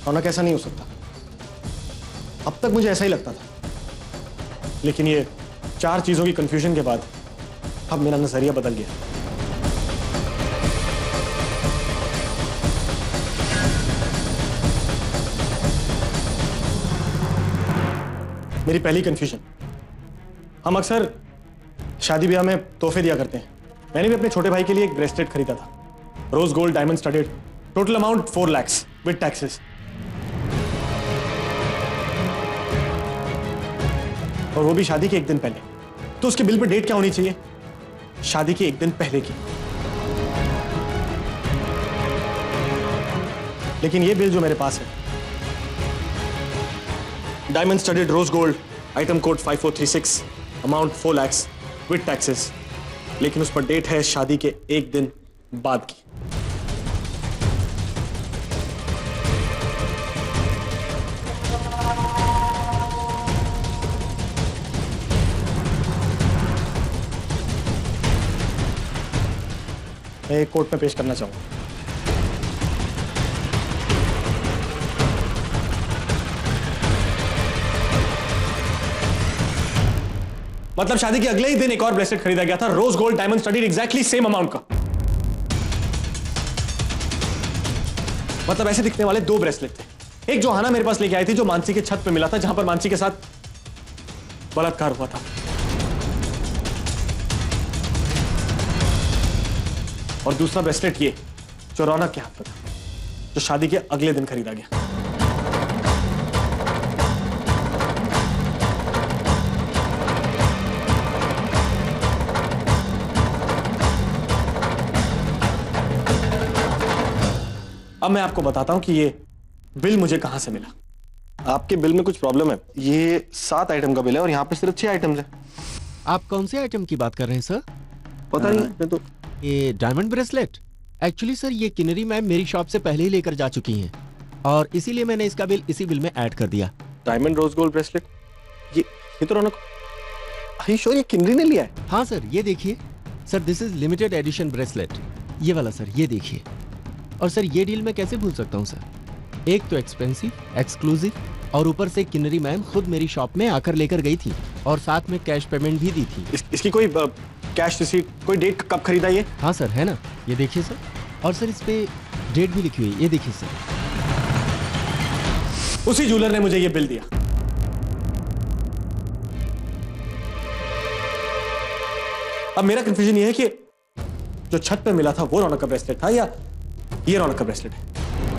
रौनक ऐसा नहीं हो सकता। अब तक मुझे ऐसा ही लगता था, लेकिन ये 4 चीजों की कंफ्यूजन के बाद अब मेरा नजरिया बदल गया। मेरी पहली कंफ्यूजन, हम अक्सर शादी ब्याह में तोहफे दिया करते हैं। मैंने भी अपने छोटे भाई के लिए एक ब्रेसलेट खरीदा था, rose gold diamond studded, total amount 4 lakh with taxes. और वो भी शादी के 1 दिन पहले। तो उसके बिल पे डेट क्या होनी चाहिए? शादी के 1 दिन पहले की। लेकिन ये बिल जो मेरे पास है, diamond studded rose gold, item code 5436, amount 4 lakh with taxes, लेकिन उस पर डेट है शादी के 1 दिन बाद की। मैं कोर्ट में पेश करना चाहूंगा। मतलब शादी के अगले ही दिन एक और ब्रेसलेट खरीदा गया था, rose gold diamond studded, exactly same amount का। मतलब ऐसे दिखने वाले 2 ब्रेसलेट थे। एक जो हाना मेरे पास लेके आई थी, जो मानसी के छत पे मिला था, जहां पर मानसी के साथ बलात्कार हुआ था। और दूसरा ब्रेसलेट ये जो रौनक के हाथ में था, जो शादी के अगले दिन खरीदा गया। अब मैं आपको बताता हूं कि ये बिल मुझे कहां से मिला। आपके बिल में कुछ प्रॉब्लम है। ये 7 आइटम का बिल है और यहां पे सिर्फ 6 आइटम्स है। आप कौन से आइटम की बात कर रहे हैं सर? पता नहीं, मैं तो ये डायमंड ब्रेसलेट। एक्चुअली सर ये किन्नरी मैम मेरी शॉप से पहले ही लेकर जा चुकी हैं और इसीलिए मैंने इसका बिल इसी बिल में ऐड कर दिया। डायमंड रोज गोल्ड ब्रेसलेट, ये तो रौनक, आई श्योर ये किन्नरी ने लिया है? हाँ सर, ये देखिए sir, this is limited edition bracelet, ये वाला सर, ये देखिए। और सर ये डील मैं कैसे भूल सकता हूँ सर? एक तो एक्सपेंसिव, एक्सक्लूसिव और ऊपर से किन्नरी मैम खुद मेरी शॉप में आकर लेकर गई थी और साथ में कैश पेमेंट भी दी थी। इसकी कोई कैश रिसीट, कोई डेट कब खरीदा ये? हाँ सर, है ना, ये देखिए सर। और सर इस पे डेट भी लिखी हुई है, ये देखिए सर। उसी ज्वेलर ने मुझे ये बिल दिया। अब मेरा कंफ्यूजन ये है कि जो छत पे मिला था वो रौनक का ब्रेसलेट था या ये रौनक का ब्रेसलेट है?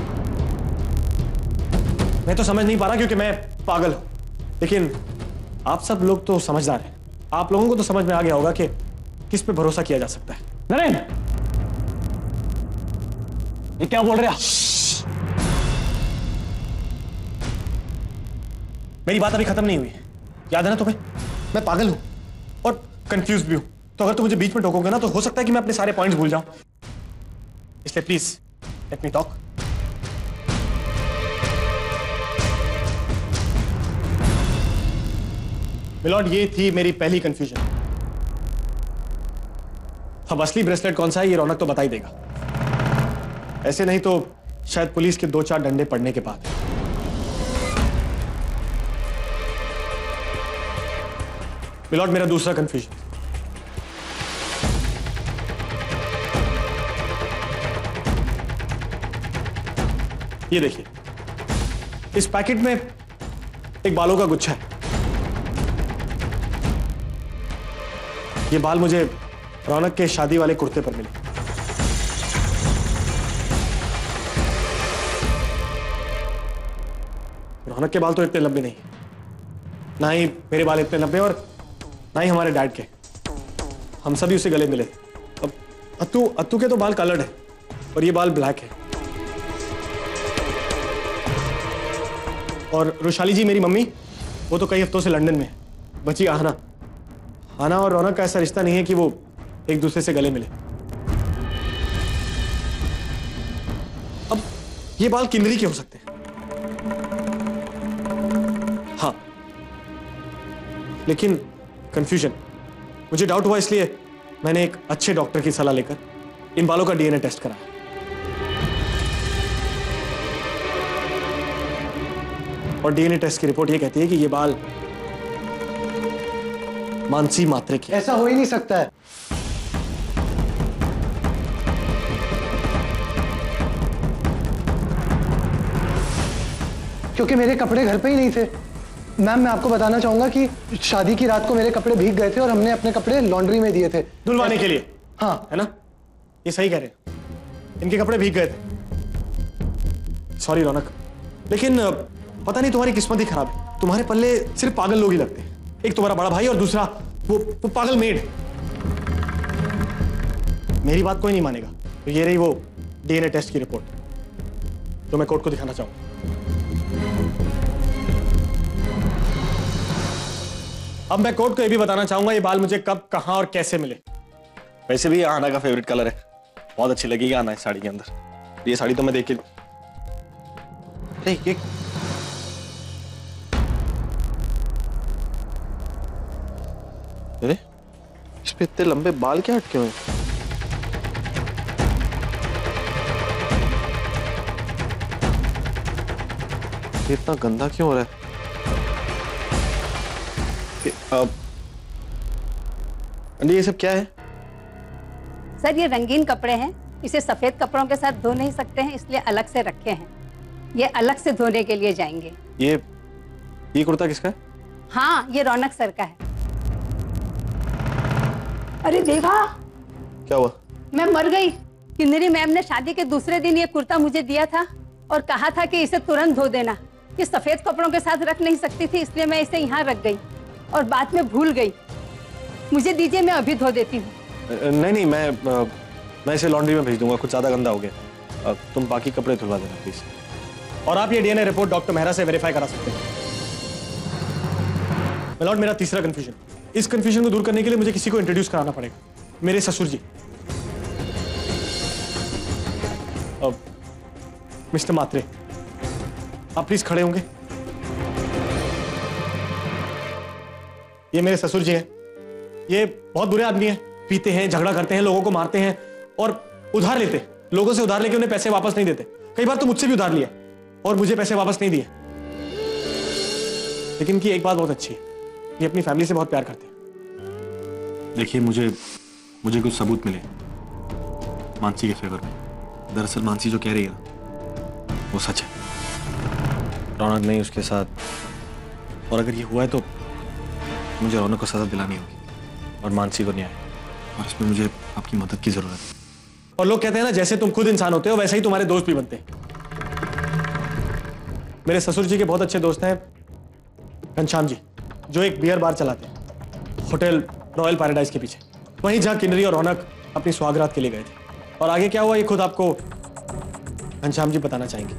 मैं तो समझ नहीं पा रहा क्योंकि मैं पागल हूं। लेकिन आप सब लोग तो समझदार हैं। आप लोगों को तो समझ में आ गया होगा कि किस पे भरोसा किया जा सकता है। नरेंद्र, ये क्या बोल रहे हैं? मेरी बात अभी खत्म नहीं हुई, याद है ना तुम्हें? मैं पागल हूं और कंफ्यूज भी हूं। तो अगर तुम मुझे बीच में टोकोगे ना तो हो सकता है कि मैं अपने सारे पॉइंट्स भूल जाऊं। इसलिए please let me talk. Milord, ये थी मेरी पहली कंफ्यूजन। अब असली ब्रेसलेट कौन सा है ये रौनक तो बता ही देगा। ऐसे नहीं तो शायद पुलिस के 2-4 डंडे पड़ने के बाद। मिलॉर्ड, मेरा दूसरा कंफ्यूजन, ये देखिए, इस पैकेट में एक बालों का गुच्छा है। ये बाल मुझे रौनक के शादी वाले कुर्ते पर मिले। रौनक के बाल तो इतने लंबे नहीं, ना ही मेरे बाल इतने लंबे और ना ही हमारे डैड के। हम सभी उसे गले मिले। अब अत्तू के तो बाल कलर्ड है और ये बाल ब्लैक है। और रुशाली जी मेरी मम्मी, वो तो कई हफ्तों से लंदन में है। बची आहना और रौनक का ऐसा रिश्ता नहीं है कि वो एक दूसरे से गले मिले। अब ये बाल किन्नरी के हो सकते हैं, हाँ, लेकिन कंफ्यूजन, मुझे डाउट हुआ इसलिए मैंने एक अच्छे डॉक्टर की सलाह लेकर इन बालों का डीएनए टेस्ट कराया। और डीएनए टेस्ट की रिपोर्ट ये कहती है कि ये बाल मानसी मात्रे के। ऐसा हो ही नहीं सकता है। क्योंकि मेरे कपड़े घर पे ही नहीं थे। मैम, मैं आपको बताना चाहूंगा कि शादी की रात को मेरे कपड़े भीग गए थे और हमने अपने कपड़े लॉन्ड्री में दिए थे धुलवाने के लिए। हाँ, है ना? ये सही कह रहे हैं, इनके कपड़े भीग गए थे। सॉरी रौनक, लेकिन पता नहीं तुम्हारी किस्मत ही खराब है। तुम्हारे पल्ले सिर्फ पागल लोग ही लगते हैं। एक तुम्हारा बड़ा भाई और दूसरा वो पागल मेड। मेरी बात कोई नहीं मानेगा। तो ये रही वो डीएनए टेस्ट की रिपोर्ट जो मैं कोर्ट को दिखाना चाहूंगा। अब मैं कोर्ट को ये भी बताना चाहूंगा ये बाल मुझे कब, कहां और कैसे मिले। वैसे भी ये आना का फेवरेट कलर है, बहुत अच्छी लगेगी आना इस साड़ी के अंदर। ये साड़ी तो मैं देख के ये अरे इस पे इतने लंबे बाल क्या अटके हुए हैं? ये इतना गंदा क्यों हो रहा है? ये सब क्या है? सर ये रंगीन कपड़े हैं, इसे सफेद कपड़ों के साथ धो नहीं सकते हैं, इसलिए अलग से रखे हैं। ये अलग से धोने के लिए जाएंगे। ये कुर्ता किसका है? हाँ, ये रौनक सर का है। अरे देवा, क्या हुआ? मैं मर गई। किन्नरी मैम ने शादी के दूसरे दिन ये कुर्ता मुझे दिया था और कहा था कि इसे तुरंत धो देना। ये सफेद कपड़ों के साथ रख नहीं सकती थी, इसलिए मैं इसे यहाँ रख गई और बाद में भूल गई। मुझे दीजिए, मैं अभी धो देती हूँ। नहीं, मैं इसे लॉन्ड्री में भेज दूंगा, कुछ ज्यादा गंदा हो गया। तुम बाकी कपड़े धुलवा देना प्लीज। और आप ये डीएनए रिपोर्ट डॉक्टर मेहरा से वेरीफाई करा सकते हैं। मिलॉर्ड, मेरा तीसरा कंफ्यूजन। इस कंफ्यूजन को दूर करने के लिए मुझे किसी को इंट्रोड्यूस कराना पड़ेगा। मेरे ससुर जी, मिस्टर मात्रे, आप प्लीज खड़े होंगे। ये मेरे ससुर जी हैं। ये बहुत बुरे आदमी हैं, पीते हैं, झगड़ा करते हैं, लोगों को मारते हैं और उधार लेते हैं। लोगों से उधार लेके उन्हें पैसे वापस नहीं देते। कई बार तो मुझसे भी उधार लिया और मुझे पैसे वापस नहीं दिए। लेकिन इनकी एक बात बहुत अच्छी है, ये अपनी फैमिली से बहुत प्यार करते हैं। देखिए, मुझे कुछ सबूत मिले मानसी के फेवर में। दरअसल मानसी जो कह रही है ना, वो सच है। रौनक नहीं उसके साथ, और अगर ये हुआ है तो मुझे रौनक को सजा दिलानी होगी और मानसी को न्याय। और इसमें मुझे आपकी मदद की जरूरत है। और लोग कहते हैं ना, जैसे तुम खुद इंसान होते हो वैसे ही तुम्हारे दोस्त भी बनते हैं। मेरे ससुर जी के बहुत अच्छे दोस्त हैं घनश्याम जी, जो एक बियर बार चलाते हैं होटल रॉयल पैराडाइज के पीछे, वहीं जहां किन्नरी और रौनक अपनी सुहागरात के लिए गए थे। और आगे क्या हुआ ये खुद आपको घनश्याम जी बताना चाहेंगे।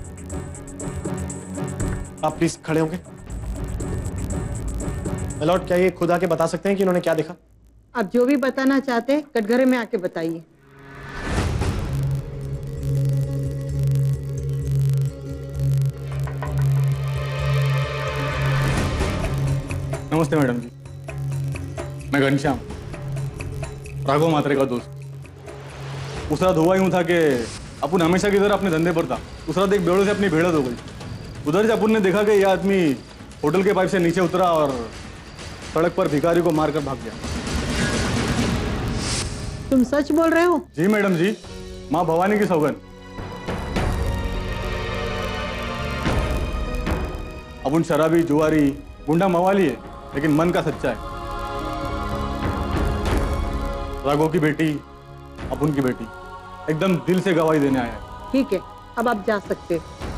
आप प्लीज खड़े होंगे। मिलॉर्ड, क्या ये खुद आके बता सकते हैं कि इन्होंने क्या देखा? आप जो भी बताना चाहते हैं कटघरे में आके बताइए। नमस्ते मैडम जी, मैं घनश्याम, राघव मात्रे का दोस्त। उस रात हुआ यूं था कि अपन हमेशा की तरह अपने धंधे पर था। उस रात एक बेड़ों से अपनी भिड़ंत हो गई। उधर से अपन ने देखा कि यह आदमी होटल के पाइप से नीचे उतरा और सड़क पर भिखारी को मारकर भाग गया। तुम सच बोल रहे हो? जी मैडम जी, माँ भवानी की सौगंध। अपन शराबी, जुआरी, गुंडा मवाली है, लेकिन मन का सच्चा है। राघव की बेटी, अपन की बेटी, एकदम दिल से गवाही देने आया है। ठीक है, अब आप जा सकते।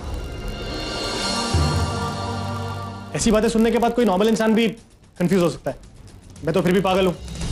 ऐसी बातें सुनने के बाद कोई नॉर्मल इंसान भी कंफ्यूज हो सकता है। मैं तो फिर भी पागल हूं।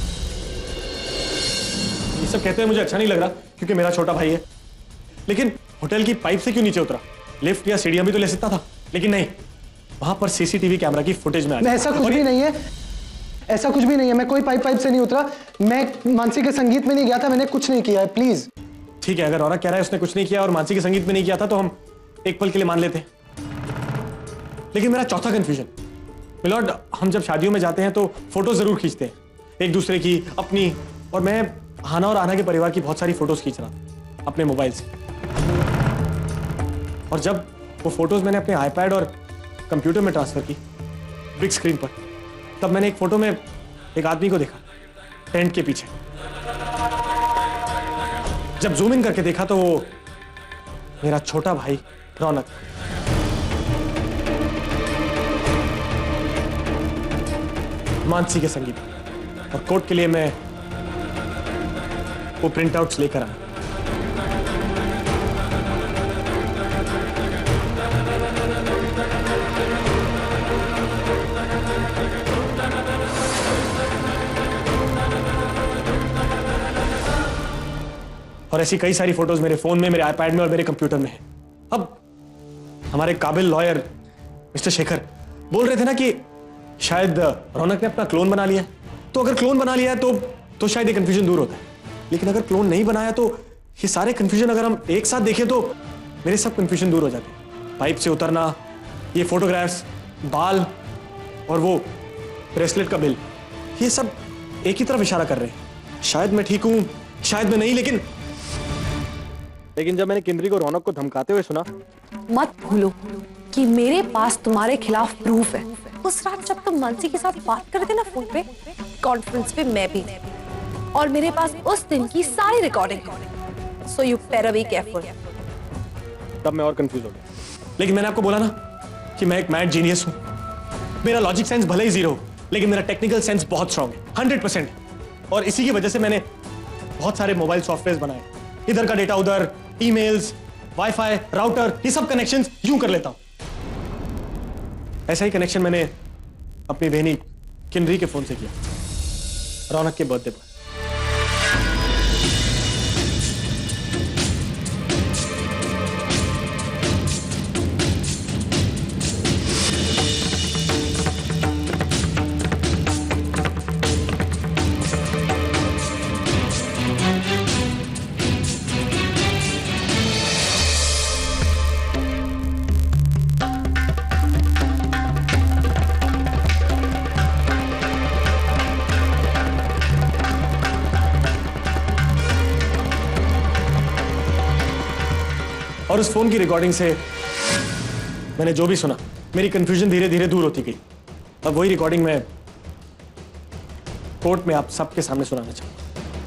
ये सब कहते हुए मुझे अच्छा नहीं लग रहा क्योंकि मेरा छोटा भाई है। लेकिन होटल की पाइप से क्यों नीचे उतरा? लिफ्ट या सीढ़ियां भी तो ले सकता था। लेकिन नहीं, वहां पर सीसीटीवी कैमरा की फुटेज में आ गया। ऐसा कुछ भी नहीं है, ऐसा कुछ भी नहीं है। मैं कोई पाइप से नहीं उतरा। मैं मानसी के संगीत में नहीं गया था। मैंने कुछ नहीं किया है, प्लीज। ठीक है, अगर रौनक कह रहा है उसने कुछ नहीं किया और मानसी के संगीत में नहीं किया था तो हम एक पल के लिए मान लेते हैं। लेकिन मेरा चौथा कंफ्यूजन, मिलॉर्ड, हम जब शादियों में जाते हैं तो फोटो जरूर खींचते हैं एक दूसरे की, अपनी। और मैं हाना और आना के परिवार की बहुत सारी फोटोज खींच रहा था अपने मोबाइल से। और जब वो फोटोज मैंने अपने आईपैड और कंप्यूटर में ट्रांसफर की बिग स्क्रीन पर, तब मैंने एक फोटो में एक आदमी को देखा टेंट के पीछे। जब जूम इन करके देखा तो वो मेरा छोटा भाई रौनक। मानसी के संगीत और कोर्ट के लिए मैं वो प्रिंट आउट्स लेकर आया। और ऐसी कई सारी फोटोज मेरे फोन में, मेरे आईपैड में और मेरे कंप्यूटर में है। अब हमारे काबिल लॉयर मिस्टर शेखर बोल रहे थे ना कि शायद रौनक ने अपना क्लोन बना लिया है। तो अगर क्लोन बना लिया है तो शायद ये कंफ्यूजन दूर होता है, लेकिन अगर क्लोन नहीं बनाया तो ये सारे कंफ्यूजन अगर हम एक साथ देखें तो मेरे सब कंफ्यूजन दूर हो जाते हैं। पाइप से उतरना, ये फोटोग्राफ्स, बाल और वो ब्रेसलेट का बिल, ये सब एक ही तरफ इशारा कर रहे हैं। शायद मैं ठीक हूं, शायद मैं नहीं, लेकिन जब मैंने किंद्री को रौनक को धमकाते हुए सुना। मत भूलो कि मेरे पास तुम्हारे खिलाफ प्रूफ है। उस रात जब तुम मानसी के साथ बात कर रहे थे ना फोन पे, कॉन्फ्रेंस पे मैं भी थी और मेरे पास उस दिन की सारी recording. So you better be careful. तब मैं और कंफ्यूज हो गया, लेकिन मैंने आपको बोला ना कि मैं एक मैड जीनियस हूं। मेरा लॉजिक सेंस भले ही जीरो हो, लेकिन मेरा टेक्निकल सेंस बहुत स्ट्रांग है, 100%। और इसी की वजह से मैंने बहुत सारे मोबाइल सॉफ्टवेयर बनाए। इधर का डेटा उधर, ईमेल्स, वाईफाई, राउटर, ये सब कनेक्शंस यूं कर लेता हूं। ऐसा ही कनेक्शन मैंने अपनी बहनी किंद्री के फोन से किया रौनक के बर्थडे पर। और उस फोन की रिकॉर्डिंग से मैंने जो भी सुना, मेरी कंफ्यूजन धीरे धीरे दूर होती गई। अब वही रिकॉर्डिंग मैं कोर्ट में आप सबके सामने सुनाना चाहूंगा।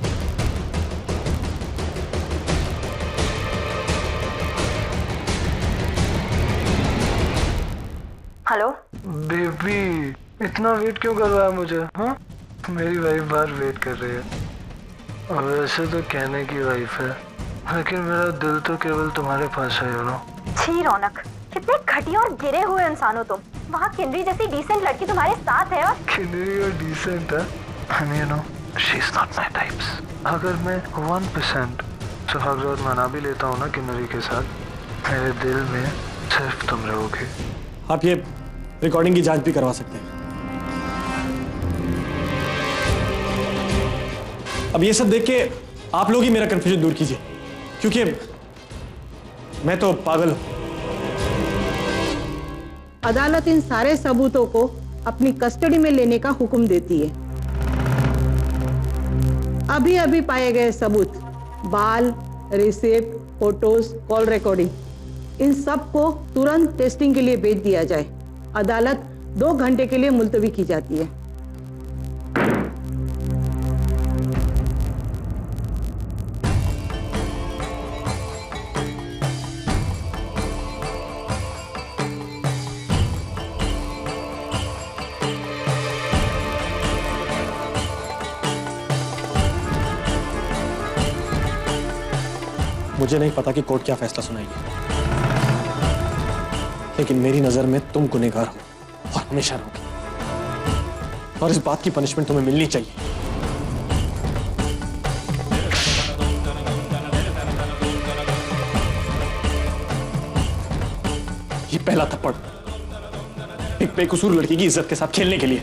हेलो बेबी, इतना वेट क्यों कर रहा है मुझे? हाँ, मेरी वाइफ बाहर वेट कर रही है। और वैसे तो कहने की वाइफ है, लेकिन मेरा दिल तो केवल तुम्हारे पास है। छी रौनक, कितने घटिया और गिरे हुए इंसान हो तुम। वहाँ किंद्री जैसी डिसेंट लड़की तुम्हारे साथ है और किंद्री और डिसेंट है। And you know, she's not my types. अगर मैं 1% सुहागरात मना भी लेता हूँ ना किंद्री के साथ, मेरे दिल में सिर्फ तुम रहोगे। आप ये रिकॉर्डिंग की जांच भी करवा सकते हैं। अब ये सब देख के आप लोग ही मेरा कंफ्यूजन दूर कीजिए, क्योंकि मैं तो पागल हूं। अदालत इन सारे सबूतों को अपनी कस्टडी में लेने का हुक्म देती है। अभी अभी पाए गए सबूत, बाल, रिसिप्ट, फोटोज, कॉल रिकॉर्डिंग, इन सब को तुरंत टेस्टिंग के लिए भेज दिया जाए। अदालत 2 घंटे के लिए मुलतवी की जाती है। मुझे नहीं पता कि कोर्ट क्या फैसला सुनाएगी, लेकिन मेरी नजर में तुम गुनहगार हो और हमेशा रहोगी, और इस बात की पनिशमेंट तुम्हें मिलनी चाहिए। ये पहला थप्पड़ एक बेकसूर लड़की की इज्जत के साथ खेलने के लिए।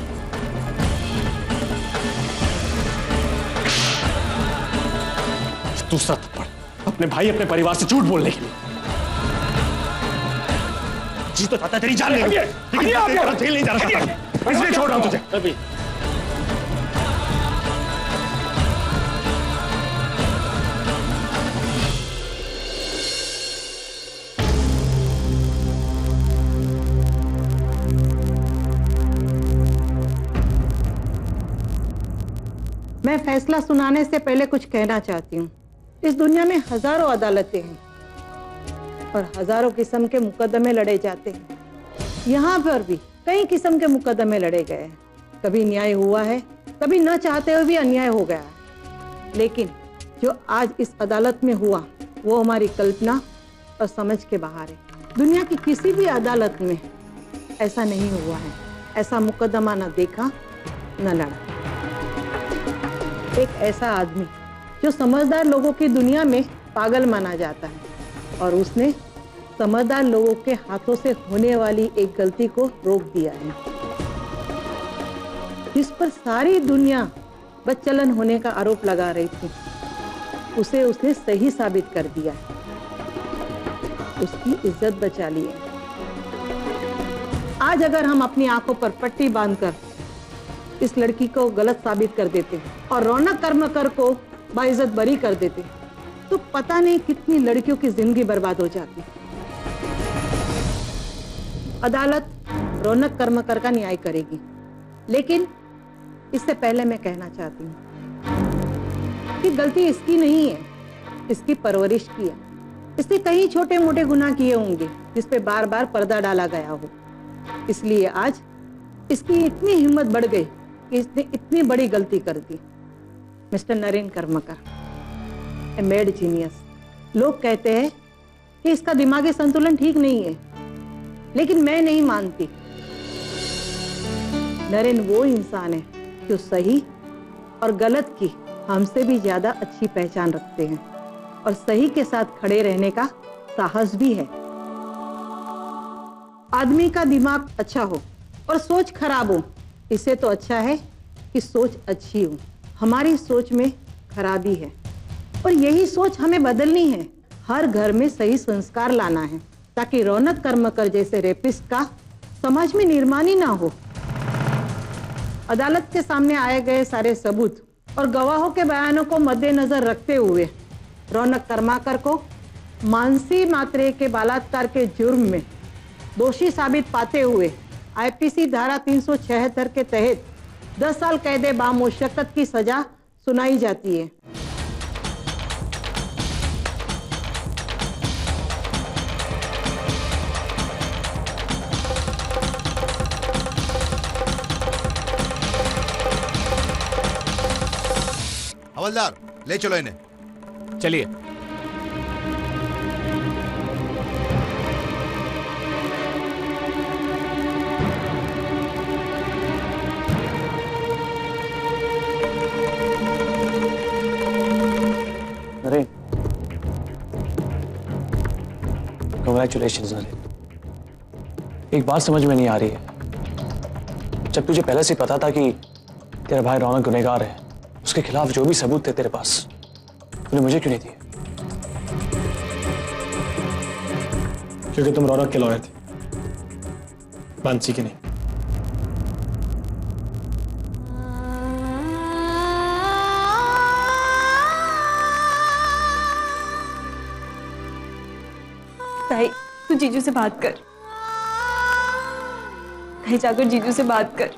दूसरा थप्पड़ अपने भाई, अपने परिवार से झूठ बोलने के लिए। जी तो चाहता तेरी जान ले, लेकिन जेल नहीं जाना चाहता, इसलिए छोड़ रहा हूं तुझे। अभी मैं फैसला सुनाने से पहले कुछ कहना चाहती हूँ। इस दुनिया में हजारों अदालतें हैं और हजारों किस्म के मुकदमे लड़े जाते हैं। यहाँ पर भी कई किस्म के मुकदमे लड़े गए हैं। कभी न्याय हुआ है, कभी न चाहते हुए भी अन्याय हो गया है। लेकिन जो आज इस अदालत में हुआ वो हमारी कल्पना और समझ के बाहर है। दुनिया की किसी भी अदालत में ऐसा नहीं हुआ है। ऐसा मुकदमा न देखा न लड़ा। एक ऐसा आदमी जो समझदार लोगों की दुनिया में पागल माना जाता है और उसने समझदार लोगों के हाथों से होने वाली एक गलती को रोक दिया है, जिस पर सारी दुनिया बदचलन होने का आरोप लगा रही थी, उसे उसने सही साबित कर दिया है। उसकी इज्जत बचा ली है। आज अगर हम अपनी आंखों पर पट्टी बांधकर इस लड़की को गलत साबित कर देते और रौनक कर्मकर को बाइज्जत बरी कर देते तो पता नहीं कितनी लड़कियों की जिंदगी बर्बाद हो जाती। अदालत रौनक कर्मकर का न्याय करेगी, लेकिन इससे पहले मैं कहना चाहती हूँ कि गलती इसकी नहीं है, इसकी परवरिश की है। इसने कई छोटे मोटे गुनाह किए होंगे जिस पे बार बार पर्दा डाला गया हो, इसलिए आज इसकी इतनी हिम्मत बढ़ गई कि इसने इतनी बड़ी गलती कर दी। Mister Naren Karmakar, a mad genius. लोग कहते हैं कि इसका दिमागी संतुलन ठीक नहीं है, लेकिन मैं नहीं मानती। नरेन वो इंसान है जो सही और गलत की हमसे भी ज्यादा अच्छी पहचान रखते हैं और सही के साथ खड़े रहने का साहस भी है। आदमी का दिमाग अच्छा हो और सोच खराब हो, इससे तो अच्छा है कि सोच अच्छी हो। हमारी सोच में खराबी है और यही सोच हमें बदलनी है। हर घर में सही संस्कार लाना है ताकि रौनक कर्मकर जैसे रेपिस्ट का समाज में निर्माण ही ना हो। अदालत के सामने आए गए सारे सबूत और गवाहों के बयानों को मद्देनजर रखते हुए रौनक कर्मकर को मानसी मात्रे के बलात्कार के जुर्म में दोषी साबित पाते हुए आईपीसी धारा 376 के तहत 10 साल कैद बामुशक्कत की सजा सुनाई जाती है। हवलदार, ले चलो इन्हें। चलिए। नरेन, कांग्रेचुलेशंस नरेन। एक बात समझ में नहीं आ रही है, जब तुझे पहले से पता था कि तेरा भाई रौनक गुनहगार है, उसके खिलाफ जो भी सबूत थे तेरे पास, तूने मुझे क्यों नहीं दिए? क्योंकि तुम रौनक के लॉयर थे, मानसी के नहीं। ताई, तू जीजू से बात कर। ताई, जाकर जीजू से बात कर।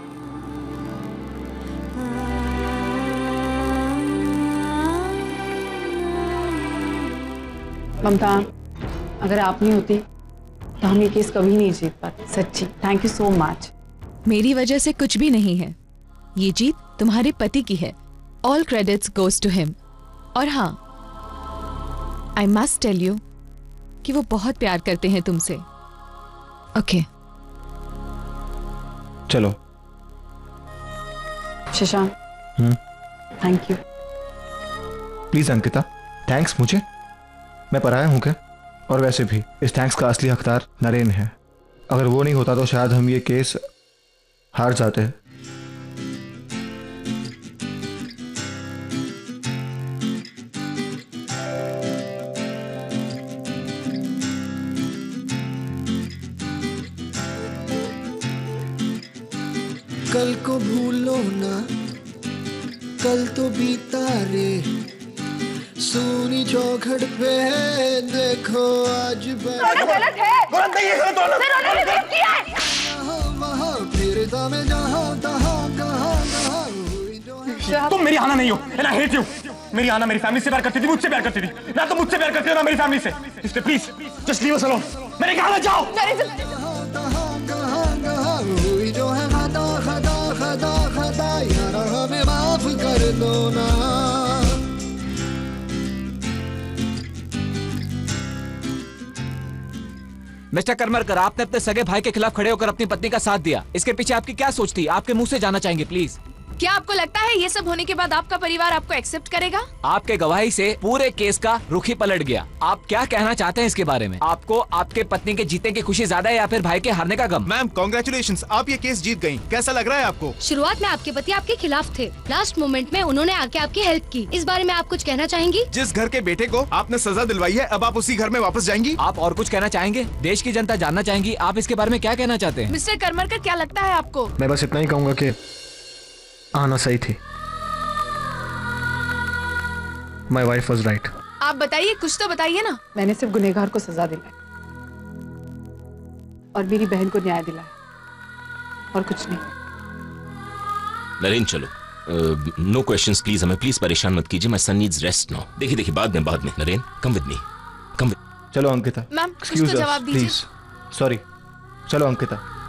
ममता, अगर आप नहीं होती तो हम ये केस कभी नहीं जीत पाते। सच्ची थैंक यू सो मच। मेरी वजह से कुछ भी नहीं है, ये जीत तुम्हारे पति की है। All credits goes to him. और हाँ, आई मस्ट टेल यू कि वो बहुत प्यार करते हैं तुमसे। ओके चलो। Shashank, thank you. Please Ankita, thanks मुझे? मैं पराया हूं क्या? और वैसे भी इस थैंक्स का असली हकदार नरेन है। अगर वो नहीं होता तो शायद हम ये केस हार जाते। कल को भूलो ना, कल तो बीता रे। सूनी चौखट पे देखो आज गलत है। गलत नहीं है, गलत किया है। वहाँ फिर में जहाँ तहाँ कहाँ तुम मेरी आना नहीं हो, एंड आई हेट यू। मेरी आना मेरी फैमिली से प्यार करती थी, मुझसे प्यार करती थी, ना तो मुझसे प्यार करती हो ना मेरी फैमिली से। इसलिए please just leave us alone. मैंने कहा ना जाओ। हुई जो है खता खता खता खता यार हमें माफ कर दो ना। मिस्टर करमरकर, आपने अपने सगे भाई के खिलाफ खड़े होकर अपनी पत्नी का साथ दिया, इसके पीछे आपकी क्या सोच थी? आपके मुंह से जानना चाहेंगे प्लीज। क्या आपको लगता है ये सब होने के बाद आपका परिवार आपको एक्सेप्ट करेगा? आपके गवाही से पूरे केस का रुख ही पलट गया। आप क्या कहना चाहते हैं इसके बारे में? आपको आपके पत्नी के जीतने की खुशी ज्यादा है या फिर भाई के हारने का गम? मैम कांग्रेचुलेशंस, आप ये केस जीत गयी। कैसा लग रहा है आपको? शुरुआत में आपके पति आपके खिलाफ थे, लास्ट मोमेंट में उन्होंने आके आपकी हेल्प की। इस बारे में आप कुछ कहना चाहेंगी? जिस घर के बेटे को आपने सजा दिलवाई है, अब आप उसी घर में वापस जाएंगी? आप और कुछ कहना चाहेंगे? देश की जनता जानना चाहेंगी आप इसके बारे में क्या कहना चाहते हैं? मिस्टर करमरकर, क्या लगता है आपको? मैं बस इतना ही कहूंगा कि आना सही थी। My wife was right. आप बताइए, कुछ तो बताइए ना। मैंने सिर्फ गुनहगार को सजा दिलाई और मेरी बहन को न्याय दिलाया, और कुछ नहीं। नरेन चलो, नो क्वेश्चंस प्लीज, हमें प्लीज परेशान मत कीजिए। My son needs rest now. देखिए बाद में नरेन, कम विद मी, कम। चलो अंकिता, मैम कुछ तो जवाब दीजिए। सॉरी, चलो अंकिता।